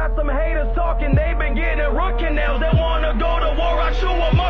got some haters talking, they been getting root canals. They wanna go to war, I chew 'em up.